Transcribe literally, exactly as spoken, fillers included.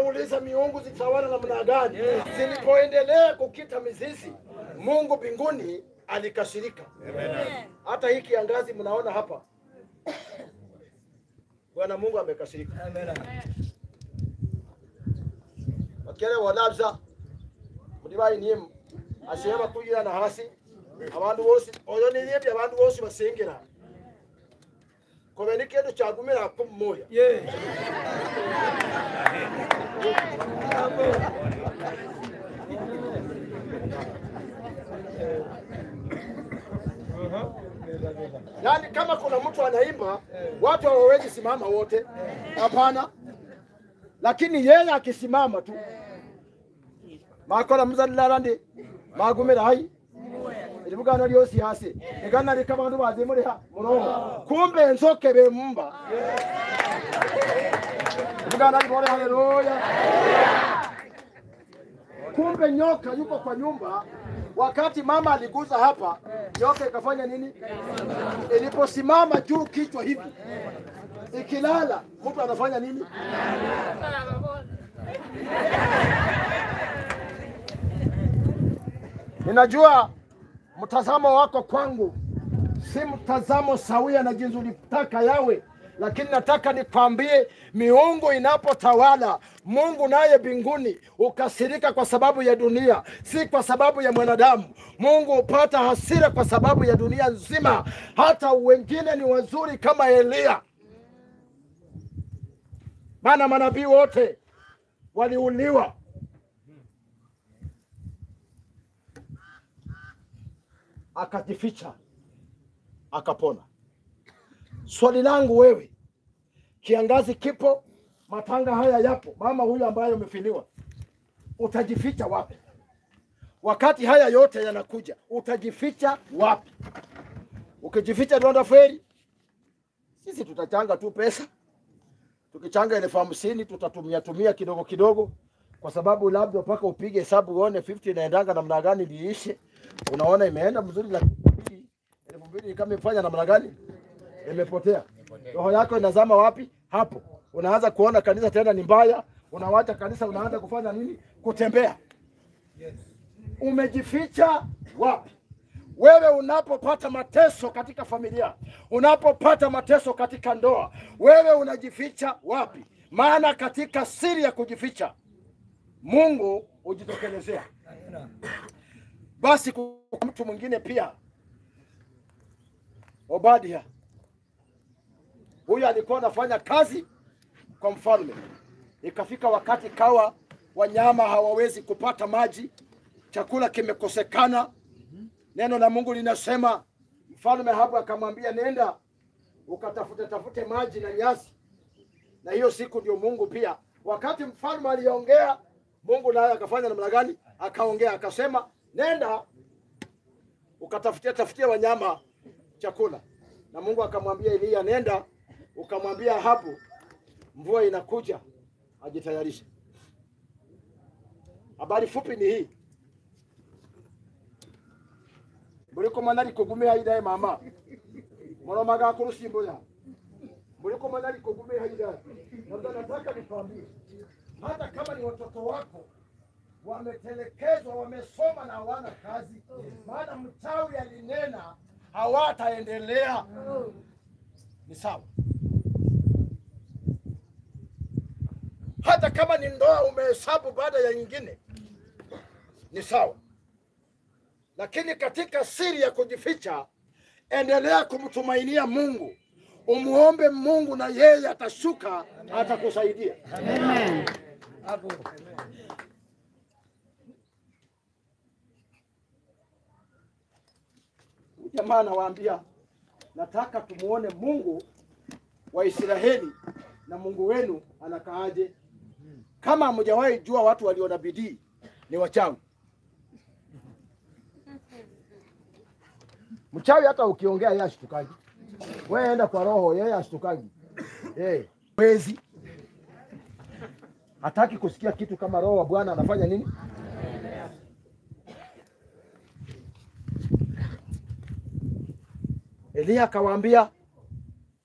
unauliza miungu zitawala namna gani? Zilipoendelea kukita mizizi, Mungu mbinguni alikasirika. Hata hii kiangazi mnaona hapa, Bwana Mungu amekasirika. Amen. Wakele wanabza mudibayi niye asema kugira na hasi abantu bose oyo ni yebye abantu bose basengera kobeni kendo cyagumira ku moya. Yeah. Yaani kama kuna mtu anaimba watu hawawezi simama wote, hapana. Lakini yeye akisimama tu makora muzallarande magumira hai ilibugano lyosi hasi igana likabantu bazimuri ha murongo kumbe nzoke bemumba ibugana libore. Haleluya. Kumbe nyoka yuko kwa nyumba. Wakati mama aliguza hapa, nyoka ikafanya nini? Iliposimama juu kichwa hivi, ikilala mtu anafanya nini? Ninajua mtazamo wako kwangu si mtazamo sawia na jinsi ulitaka yawe, lakini nataka nikwambie, miungu inapotawala, Mungu naye mbinguni ukasirika kwa sababu ya dunia, si kwa sababu ya mwanadamu. Mungu upata hasira kwa sababu ya dunia nzima. Hata wengine ni wazuri kama Elia, maana manabii wote waliuliwa. Akajificha, akapona. Swali langu wewe, kiangazi kipo, matanga haya yapo, mama huyu ambaye umefiliwa, utajificha wapi? Wakati haya yote yanakuja, utajificha wapi? Ukijificha Donda Feri, sisi tutachanga tu pesa. Tukichanga elfu hamsini tutatumia tumia kidogo kidogo, kwa sababu labda mpaka upige hesabu uone hamsini inaendanga namna gani liishe. Unaona imeenda mzuri, lakini elfu mbili kama ifanya namna gani imepotea. Roho yako inazama wapi? Hapo unaanza kuona kanisa tena ni mbaya, unawacha kanisa, unaanza kufanya nini? Kutembea. Yes. Umejificha wapi? Wewe unapopata mateso katika familia, unapopata mateso katika ndoa, wewe unajificha wapi? Maana katika siri ya kujificha Mungu hujitokelezea. Basi kwa mtu mwingine pia, Obadia, huyu alikuwa anafanya kazi kwa mfalme. Ikafika wakati kawa wanyama hawawezi kupata maji, chakula kimekosekana. Neno la Mungu linasema mfalme hapo akamwambia, nenda ukatafute tafute maji na nyasi. Na hiyo siku ndio Mungu pia, wakati mfalme aliongea, Mungu naye akafanya namna gani? Akaongea akasema, nenda ukatafutia tafutia wanyama chakula. Na Mungu akamwambia Elia, nenda ukamwambia hapo mvua inakuja, ajitayarishe. Habari fupi ni hii. Muliko manari kugume haida mama. Mwana maga kurusimbo ya. Muliko manari kugume haida. Ndio nataka nikwambie, hata kama ni watoto wako wametelekezwa, wamesoma na hawana kazi, maana mchawi alinena hawataendelea, ni sawa. Hata kama ni ndoa umehesabu baada ya nyingine, ni sawa. Lakini katika siri ya kujificha, endelea kumtumainia Mungu. Umuombe Mungu na yeye atashuka, atakusaidia. Amen. Hapo. Jamaa nawaambia, nataka tumuone Mungu wa Israeli na Mungu wenu anakaaje. Kama hamjawahi jua watu waliona bidii ni wachawi. Mchawi hata ukiongea yeye ashtukaji. Wewe enda kwa roho, yeye ashtukaji. Eh, wezi. Hataki kusikia kitu kama roho wa Bwana anafanya nini? Elia akawaambia,